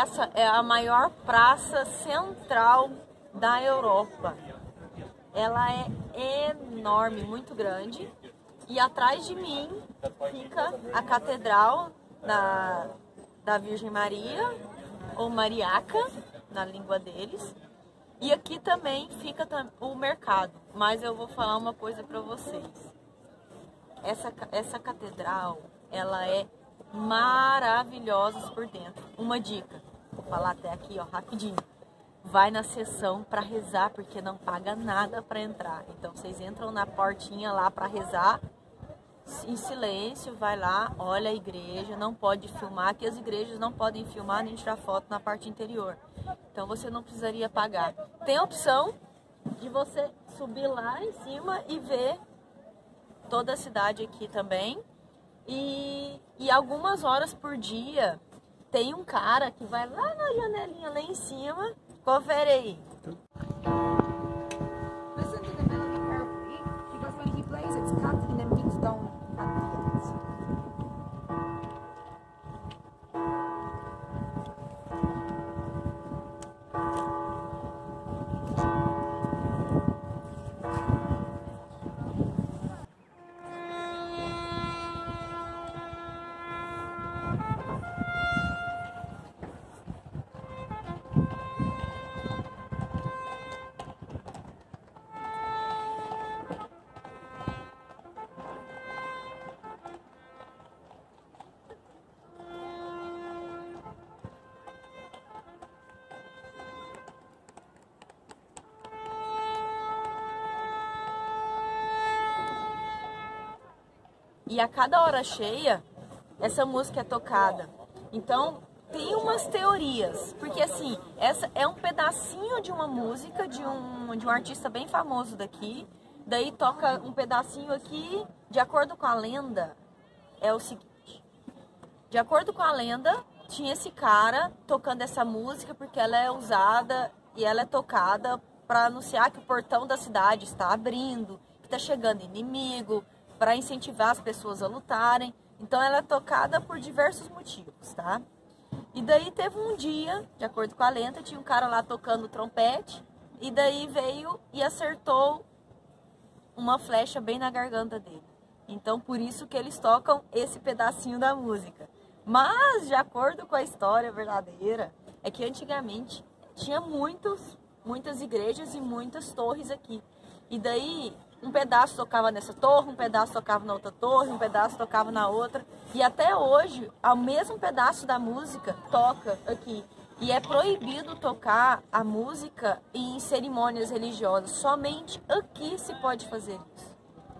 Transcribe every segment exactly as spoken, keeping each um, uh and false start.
essa é a maior praça central da Europa. Ela é enorme, muito grande. E atrás de mim fica a Catedral da, da Virgem Maria, ou Mariaca, na língua deles. E aqui também fica o mercado. Mas eu vou falar uma coisa para vocês. Essa, essa catedral, ela é maravilhosa por dentro. Uma dica, vou falar até aqui, ó, rapidinho. Vai na sessão para rezar, porque não paga nada para entrar. Então vocês entram na portinha lá para rezar, em silêncio, vai lá, olha a igreja, não pode filmar, que as igrejas não podem filmar nem tirar foto na parte interior. Então você não precisaria pagar. Tem a opção de você subir lá em cima e ver toda a cidade aqui também. E, e algumas horas por dia tem um cara que vai lá na janelinha lá em cima. Confere aí. Listen to the melody carefully, because when he plays it's cut in the mid-tone at the end. E a cada hora cheia, essa música é tocada. Então, tem umas teorias. Porque, assim, essa é um pedacinho de uma música de um, de um artista bem famoso daqui. Daí toca um pedacinho aqui. De acordo com a lenda, é o seguinte. De acordo com a lenda, tinha esse cara tocando essa música porque ela é usada e ela é tocada para anunciar que o portão da cidade está abrindo, que está chegando inimigo, para incentivar as pessoas a lutarem. Então ela é tocada por diversos motivos, tá? E daí teve um dia, de acordo com a lenda, tinha um cara lá tocando trompete, e daí veio e acertou uma flecha bem na garganta dele. Então por isso que eles tocam esse pedacinho da música. Mas, de acordo com a história verdadeira, é que antigamente tinha muitos, muitas igrejas e muitas torres aqui. E daí um pedaço tocava nessa torre, um pedaço tocava na outra torre, um pedaço tocava na outra. E até hoje, o mesmo pedaço da música toca aqui. E é proibido tocar a música em cerimônias religiosas. Somente aqui se pode fazer isso.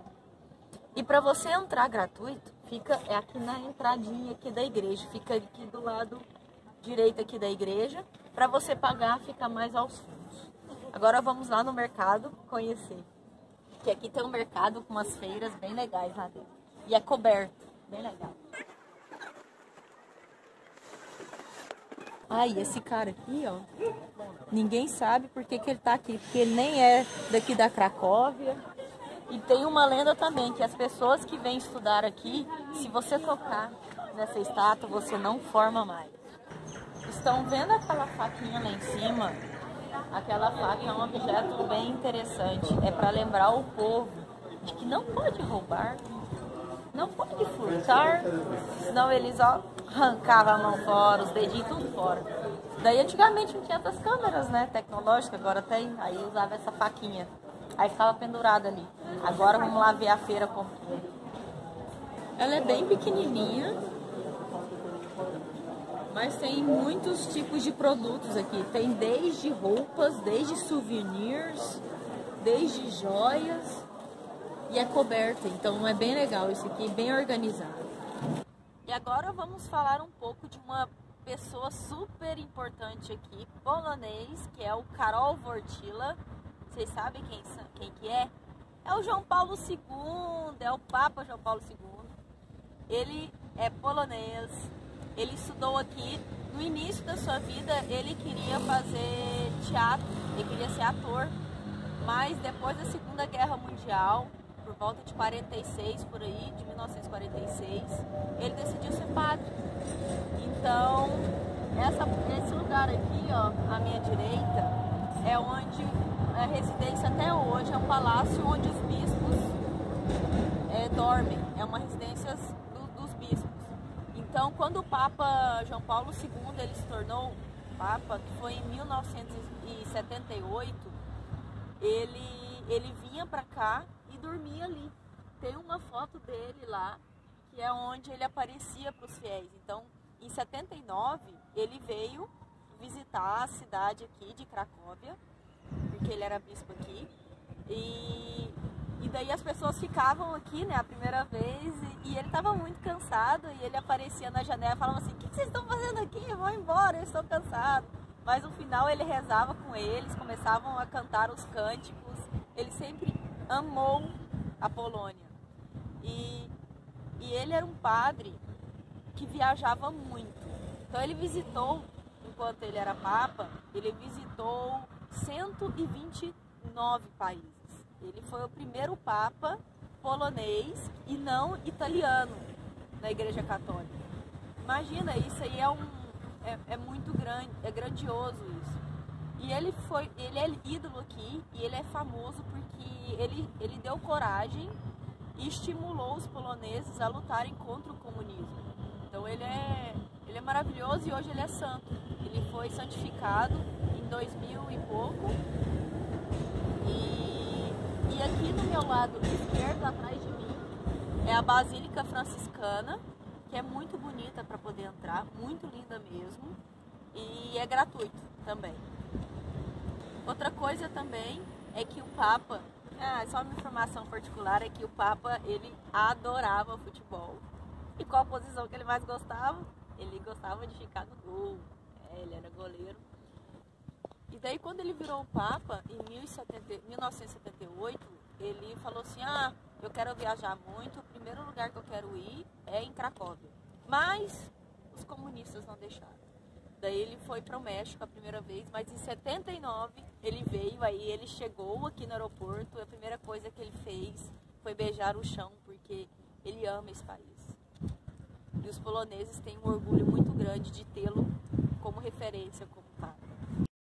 E para você entrar gratuito, fica é aqui na entradinha aqui da igreja. Fica aqui do lado direito aqui da igreja. Para você pagar, fica mais aos fundos. Agora vamos lá no mercado conhecer. Que aqui tem um mercado com umas feiras bem legais lá dentro. E é coberto, bem legal. Aí, esse cara aqui, ó, ninguém sabe por que que ele tá aqui, porque ele nem é daqui da Cracóvia. E tem uma lenda também, que as pessoas que vêm estudar aqui, se você tocar nessa estátua, você não forma mais. Estão vendo aquela faquinha lá em cima? Aquela faca é um objeto bem interessante. É para lembrar o povo de que não pode roubar, não pode furtar, senão eles ó, arrancavam a mão fora, os dedinhos tudo fora. Daí antigamente não tinha essas câmeras, né, tecnológicas, agora tem. Aí usava essa faquinha, aí ficava pendurada ali. Agora vamos lá ver a feira como que é. Ela é bem pequenininha, mas tem muitos tipos de produtos aqui. Tem desde roupas, desde souvenirs, desde joias. E é coberta, então é bem legal isso aqui, bem organizado. E agora vamos falar um pouco de uma pessoa super importante aqui, polonês, que é o Karol Wojtyła. Vocês sabem quem, quem que é? É o João Paulo segundo, é o Papa João Paulo segundo. Ele é polonês. Ele estudou aqui. No início da sua vida, ele queria fazer teatro, ele queria ser ator. Mas depois da Segunda Guerra Mundial, por volta de quarenta e seis, por aí, de mil novecentos e quarenta e seis, ele decidiu ser padre. Então, essa, esse lugar aqui, ó, à minha direita, é onde a residência até hoje, é um palácio onde os bispos é, dormem. É uma residência do, dos bispos. Então, quando o Papa João Paulo segundo ele se tornou Papa, que foi em mil novecentos e setenta e oito, ele, ele vinha para cá e dormia ali. Tem uma foto dele lá, que é onde ele aparecia para os fiéis. Então, em setenta e nove, ele veio visitar a cidade aqui de Cracóvia, porque ele era bispo aqui. E, e daí as pessoas ficavam aqui, né, a primeira vez, e, e ele estava muito cansado, e ele aparecia na janela e falava assim: o que, que vocês estão fazendo aqui? Eu vou embora, eu estou cansado. Mas no final ele rezava com eles, começavam a cantar os cânticos. Ele sempre amou a Polônia. E, e ele era um padre que viajava muito. Então ele visitou, enquanto ele era Papa, ele visitou cento e vinte e nove países. Ele foi o primeiro Papa polonês e não italiano na Igreja Católica. Imagina, isso aí é um é, é muito grande, é grandioso isso. E ele foi, ele é ídolo aqui e ele é famoso porque ele, ele deu coragem e estimulou os poloneses a lutarem contra o comunismo. Então ele é, ele é maravilhoso e hoje ele é santo. Ele foi santificado em dois mil e pouco. E, e aqui no meu lado esquerdo, atrás de mim, é a Basílica Franciscana, que é muito bonita para poder entrar, muito linda mesmo. E é gratuito também. Outra coisa também é que o Papa, ah, só uma informação particular, é que o Papa, ele adorava futebol. E qual a posição que ele mais gostava? Ele gostava de ficar no gol. É, ele era goleiro. E daí quando ele virou o Papa, em mil novecentos e setenta e oito, ele falou assim: ah, eu quero viajar muito, o primeiro lugar que eu quero ir é em Cracóvia. Mas os comunistas não deixaram. Daí ele foi para o México a primeira vez, mas em setenta e nove ele veio, aí ele chegou aqui no aeroporto, a primeira coisa que ele fez foi beijar o chão, porque ele ama esse país. E os poloneses têm um orgulho muito grande de tê-lo como referência, como Papa.